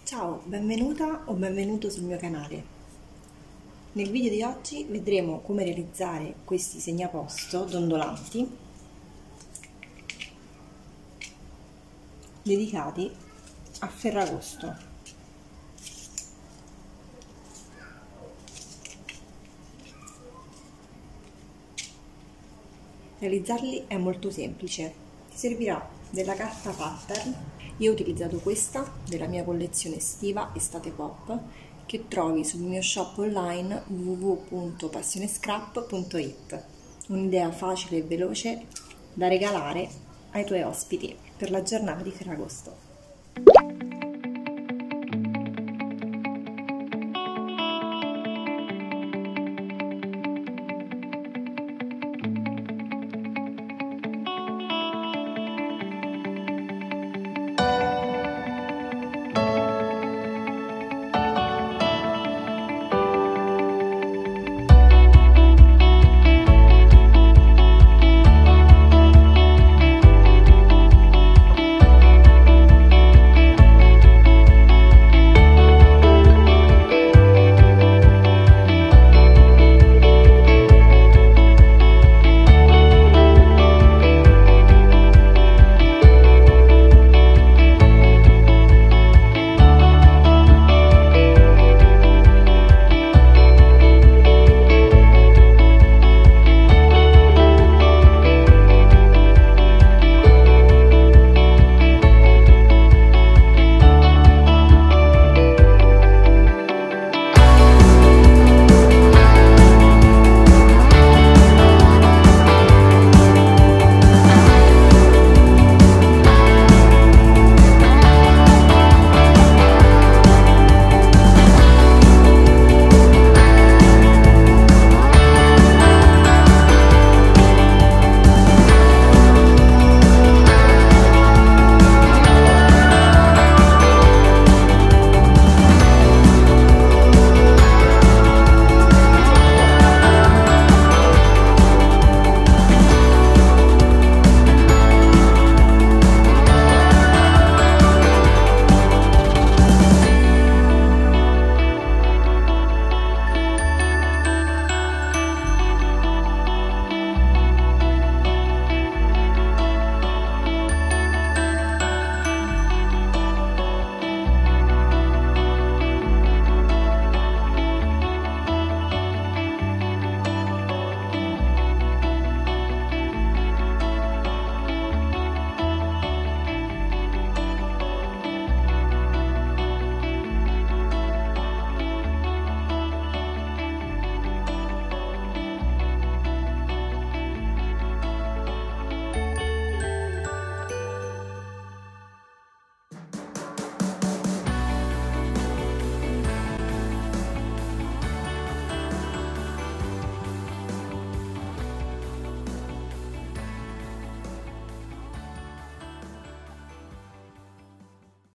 Ciao, benvenuta o benvenuto sul mio canale. Nel video di oggi vedremo come realizzare questi segnaposto dondolanti dedicati a Ferragosto. Realizzarli è molto semplice. Ti servirà della carta pattern. Io ho utilizzato questa della mia collezione estiva Estate Pop, che trovi sul mio shop online www.passionescrap.it. Un'idea facile e veloce da regalare ai tuoi ospiti per la giornata di Ferragosto.